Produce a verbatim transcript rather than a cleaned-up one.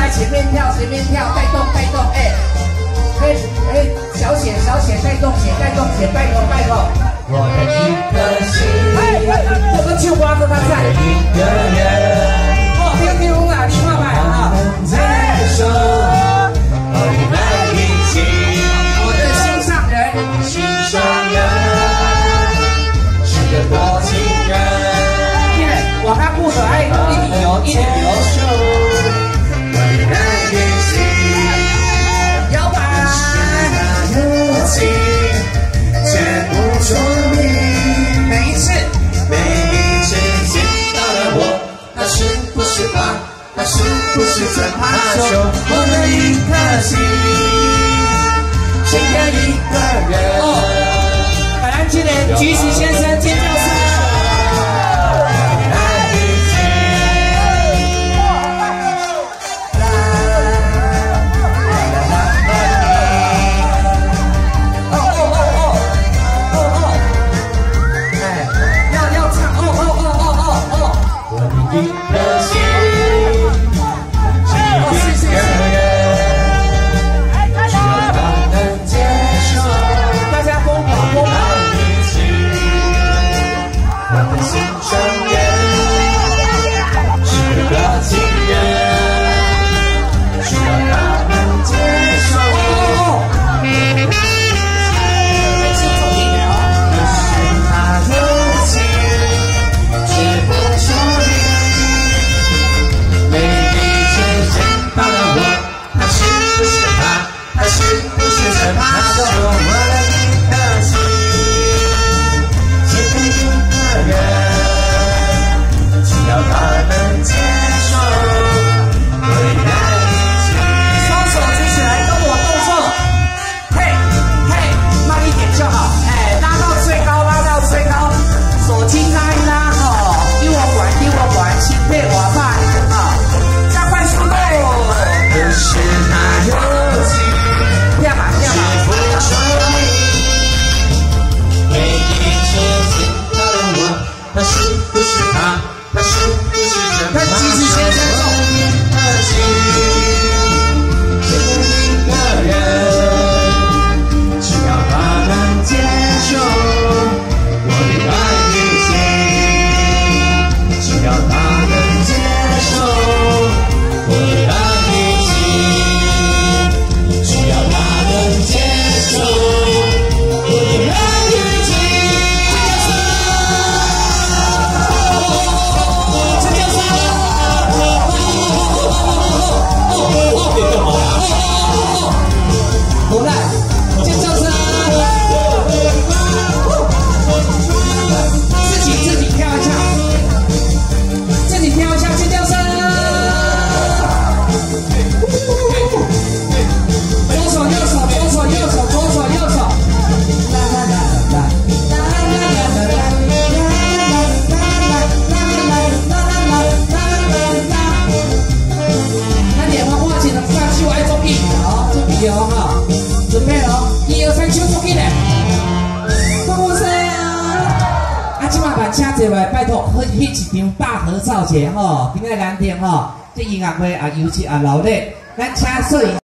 来前面跳，前面跳，带动带动，哎，哎哎，小写小写带动写带动写，拜托拜托。我的一颗心，哎，这个就挖着他在一个人。哦，听听啊，你看麦啊。接受和你在一起，我的心上人，心上人是个多情人。耶，我看不可爱，一米有，一米有。他是不是在怕手？我的一颗心，心疼一个人。哦，感恩今年橘子先生尖叫声。哦哦哦哦哦哦！哎，要要唱哦哦哦哦哦哦！我的一颗心。有哈，准备喽，一二三，手举起来，放我声啊！啊，今晚把请坐来，拜托，去翕一张大合照者吼，今仔蓝天吼，这音乐会啊，尤其啊老累，咱请摄影。